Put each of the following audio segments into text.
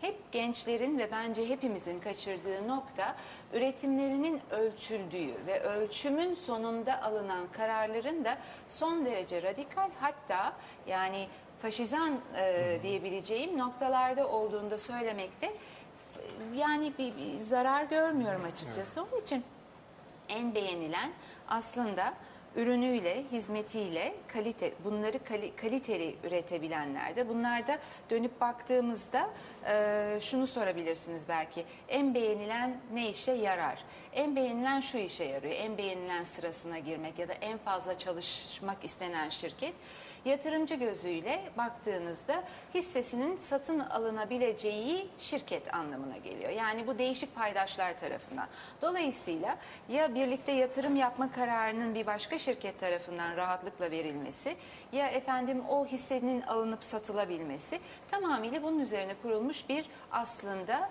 hep gençlerin ve bence hepimizin kaçırdığı nokta üretimlerinin ölçüldüğü ve ölçümün sonunda alınan kararların da son derece radikal, hatta yani faşizan diyebileceğim noktalarda olduğunu da söylemekte yani bir zarar görmüyorum açıkçası. Onun için en beğenilen aslında ürünüyle, hizmetiyle bunları kaliteli üretebilenlerde. Bunlarda dönüp baktığımızda şunu sorabilirsiniz belki. En beğenilen ne işe yarar? En beğenilen şu işe yarıyor. En beğenilen sırasına girmek ya da en fazla çalışmak istenen şirket. Yatırımcı gözüyle baktığınızda hissesinin satın alınabileceği şirket anlamına geliyor. Yani bu değişik paydaşlar tarafından. Dolayısıyla ya birlikte yatırım yapma kararının bir başka şirket tarafından rahatlıkla verilmesi, ya efendim o hissenin alınıp satılabilmesi, tamamıyla bunun üzerine kurulmuş bir aslında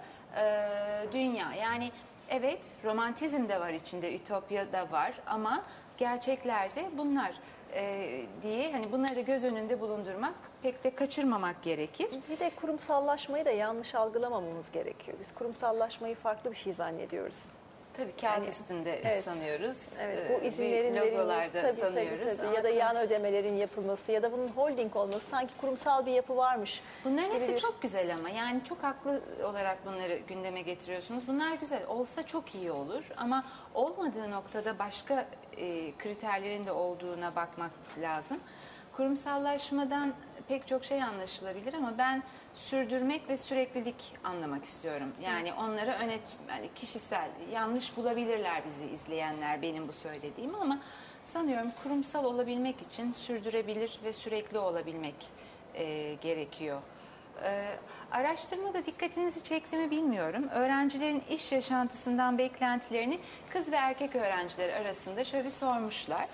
dünya. Yani evet, romantizm de var içinde, ütopya da var ama gerçeklerde bunlar diye hani bunları da göz önünde bulundurmak, pek de kaçırmamak gerekir. Bir de kurumsallaşmayı da yanlış algılamamamız gerekiyor. Biz kurumsallaşmayı farklı bir şey zannediyoruz. Tabii kağıt üstünde sanıyoruz. Evet, bu izinlerin verilmesi tabii. Ya da yan ödemelerin yapılması ya da bunun holding olması, sanki kurumsal bir yapı varmış. Bunların hepsi çok güzel ama yani çok haklı olarak bunları gündeme getiriyorsunuz. Bunlar güzel. Olsa çok iyi olur ama olmadığı noktada başka kriterlerin de olduğuna bakmak lazım. Kurumsallaşmadan pek çok şey anlaşılabilir ama ben sürdürmek ve süreklilik anlamak istiyorum. Yani onları yani kişisel, yanlış bulabilirler bizi izleyenler benim bu söylediğimi ama sanıyorum kurumsal olabilmek için sürdürebilir ve sürekli olabilmek gerekiyor. Araştırmada dikkatinizi çekti mi bilmiyorum. Öğrencilerin iş yaşantısından beklentilerini kız ve erkek öğrenciler arasında şöyle bir sormuşlar.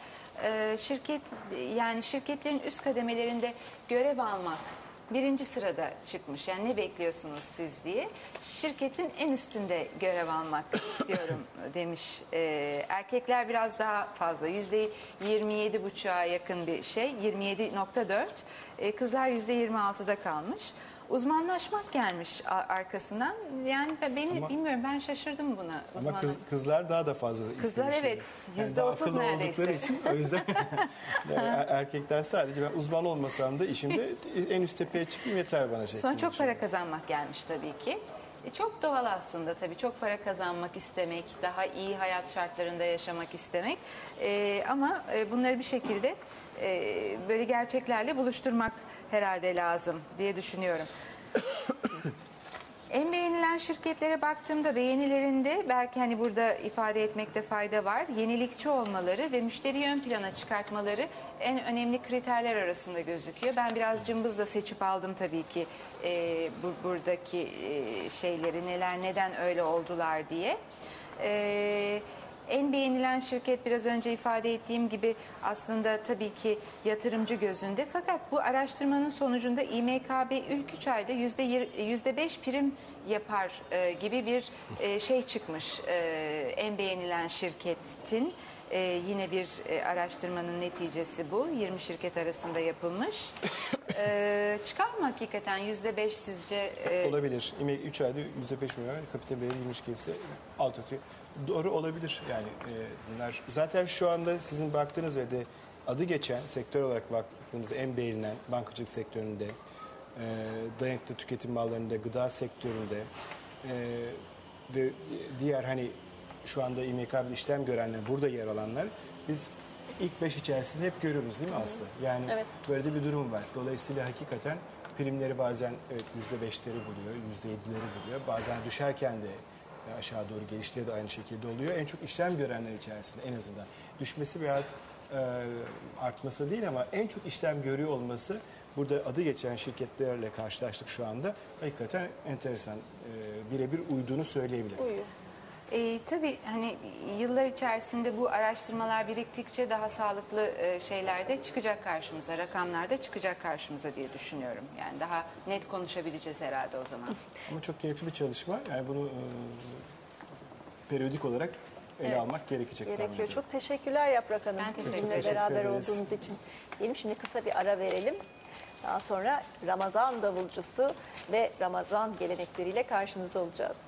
Şirketlerin üst kademelerinde görev almak birinci sırada çıkmış. Yani ne bekliyorsunuz siz diye. Şirketin en üstünde görev almak istiyorum demiş. Erkekler biraz daha fazla. %27,5'a yakın bir şey. 27,4. Kızlar %26'da kalmış. Uzmanlaşmak gelmiş arkasından. Yani bilmiyorum, ben şaşırdım buna. Ama kızlar daha da fazla istemiş. Kızlar evet, %30 neredeyse. Için, o yüzden erkekler sadece ben uzman olmasam da işimde en üst tepeye çıkayım yeter bana. Sonra çok para kazanmak gelmiş tabii ki. Çok doğal aslında tabii, çok para kazanmak istemek, daha iyi hayat şartlarında yaşamak istemek. Ama bunları bir şekilde böyle gerçeklerle buluşturmak herhalde lazım diye düşünüyorum. En beğenilen şirketlere baktığımda beğenilerinde belki hani burada ifade etmekte fayda var. Yenilikçi olmaları ve müşteriyi ön plana çıkartmaları en önemli kriterler arasında gözüküyor. Ben biraz cımbızla seçip aldım tabii ki buradaki şeyleri, neden öyle oldular diye. En beğenilen şirket biraz önce ifade ettiğim gibi aslında tabii ki yatırımcı gözünde. Fakat bu araştırmanın sonucunda İMKB ilk 3 ayda %5 prim yapar gibi bir şey çıkmış. En beğenilen şirketin yine bir araştırmanın neticesi bu. 20 şirket arasında yapılmış. Çıkar mı hakikaten %5 sizce? Olabilir. 3 ayda %5 milyon, kapital değeri 20 şirketse alt ötüyor. Doğru olabilir yani bunlar. Zaten şu anda sizin baktığınız ve de adı geçen sektör olarak baktığımızda en beğenilen bankacılık sektöründe, dayanıklı tüketim mallarında, gıda sektöründe ve diğer hani şu anda İMKB'de işlem görenler, burada yer alanlar, biz ilk 5 içerisinde hep görüyoruz değil mi Aslı? Yani evet, böyle de bir durum var. Dolayısıyla hakikaten primleri bazen evet %5'leri buluyor, %7'leri buluyor. Bazen düşerken de aşağı doğru gelişleri de aynı şekilde oluyor. En çok işlem görenler içerisinde en azından düşmesi veya artması değil ama en çok işlem görüyor olması, burada adı geçen şirketlerle karşılaştık şu anda. Hakikaten enteresan, birebir uyduğunu söyleyebilirim. Uyuyor. Tabii hani yıllar içerisinde bu araştırmalar biriktikçe daha sağlıklı şeyler de çıkacak karşımıza, rakamlar da çıkacak karşımıza diye düşünüyorum. Yani daha net konuşabileceğiz herhalde o zaman. Ama çok keyifli bir çalışma. Yani bunu periyodik olarak ele almak gerekiyor. Çok teşekkürler Yaprak Hanım. Ben teşekkür Bizimle beraber olduğunuz için. Diyelim şimdi kısa bir ara verelim. Daha sonra Ramazan davulcusu ve Ramazan gelenekleriyle karşınızda olacağız.